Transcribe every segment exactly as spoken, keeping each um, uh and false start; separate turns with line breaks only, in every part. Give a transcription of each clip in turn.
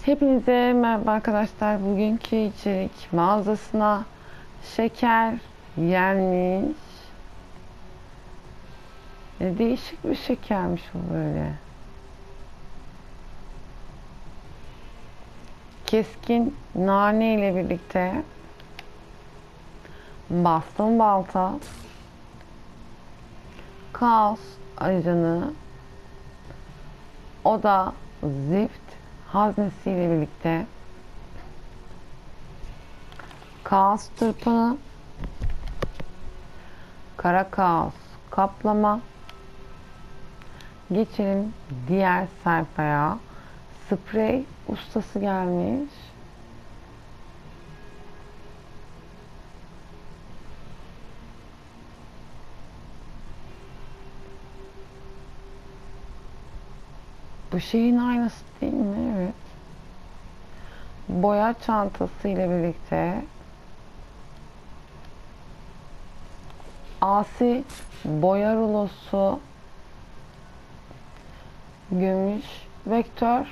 Hepinize merhaba arkadaşlar. Bugünkü içerik mağazasına şeker gelmiş. Ne değişik bir şekermiş bu böyle. Keskin nane ile birlikte bastım balta, kaos ajanı, o da zift haznesiyle birlikte kaos tırpanı, kara kaos kaplama. Geçelim diğer sayfaya. Sprey ustası gelmiş. Bu şeyin aynısı değil mi? Evet. Boya çantası ile birlikte asi boya rulosu, gümüş vektör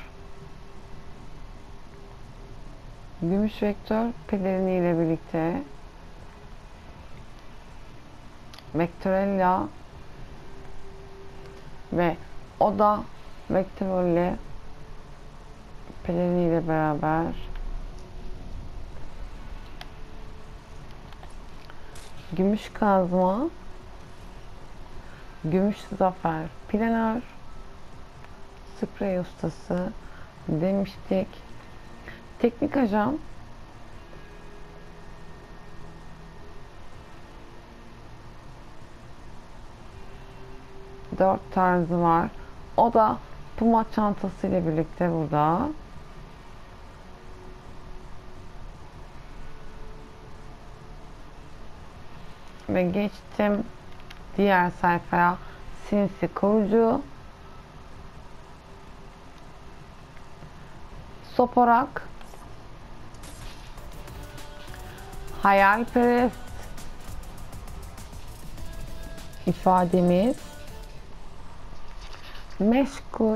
gümüş vektör pelerini ile birlikte Vectorella ve oda Vectorella pelerini ile beraber gümüş kazma, gümüş zafer planör, sprey ustası demiştik. Teknik ajan, dört tarzı var. O da Puma çantası ile birlikte burada. Ve geçtim diğer sayfaya. Sinsi korucu, soparak, hayalperest ifademiz, meşgul,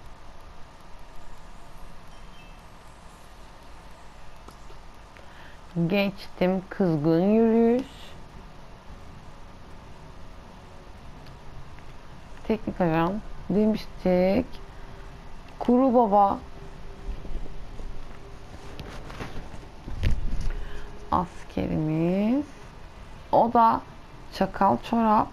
geçtim kızgın yürüyüş, teknik ajan demiştik. Kuru baba, askerimiz, o da çakal çorap,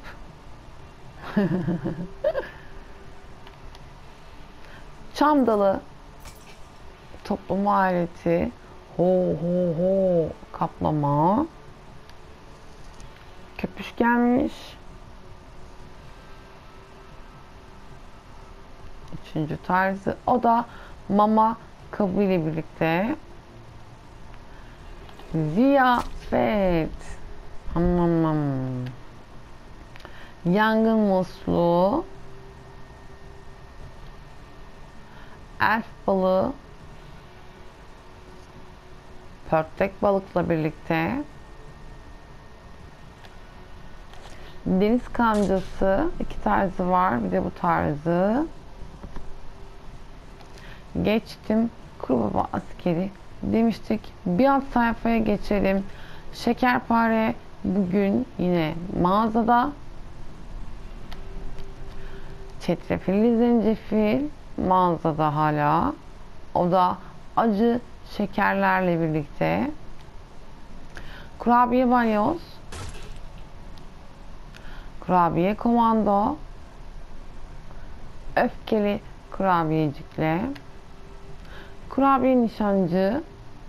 çam dalı toplama aleti, ho ho ho kaplama, köpüş gelmiş. Üçüncü tarzı, o da mama kabı ile birlikte ziyafet, hamamam, yangın musluğu, elf balığı, pörtlek balıkla birlikte deniz kancası, iki tarzı var, bir de bu tarzı. Geçtim kuru baba askeri demiştik. Bir alt sayfaya geçelim. Şekerpare bugün yine mağazada. Çetrefilli zencefil mağazada hala. O da acı şekerlerle birlikte. Kurabiye balyoz, kurabiye komando, öfkeli kurabiyecikle, kurabiye nişancı,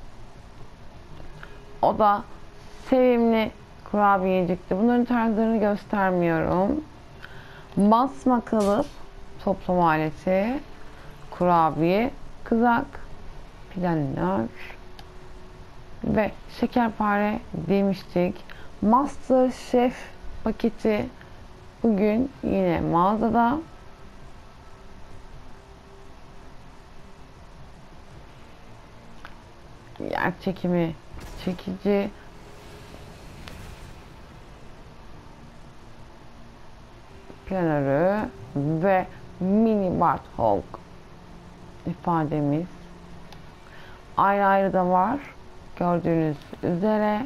o da sevimli kurabiyecikti. Bunların tarzlarını göstermiyorum. Basma kalıp toplama aleti, kurabiye kızak, planör ve şekerpare demiştik. Master Chef paketi bugün yine mağazada. Yer çekimi çekici, planörü ve mini Bart Hulk ifademiz ayrı ayrı da var. Gördüğünüz üzere.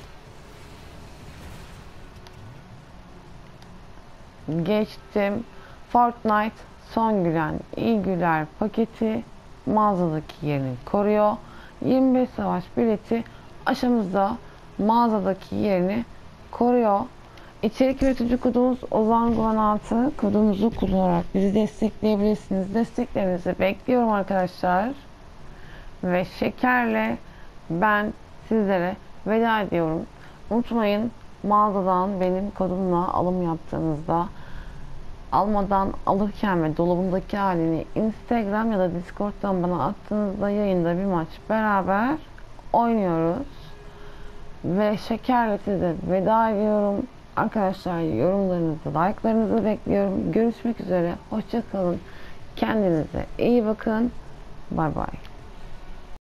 Geçtim. Fortnite son gülen iyi güler paketi mağazadaki yerini koruyor. yirmi beş savaş bileti aşamızda mağazadaki yerini koruyor. İçerik üretici kodumuz Ozan Guan altı kodumuzu kullanarak bizi destekleyebilirsiniz. Desteklerinizi bekliyorum arkadaşlar. Ve şekerle ben sizlere veda ediyorum. Unutmayın, mağazadan benim kodumla alım yaptığınızda almadan alırken ve dolabındaki halini Instagram ya da Discord'dan bana attığınızda yayında bir maç beraber oynuyoruz. Ve şekerle size veda ediyorum. Arkadaşlar, yorumlarınızı, like'larınızı bekliyorum. Görüşmek üzere. Hoşça kalın. Kendinize iyi bakın. Bay bay.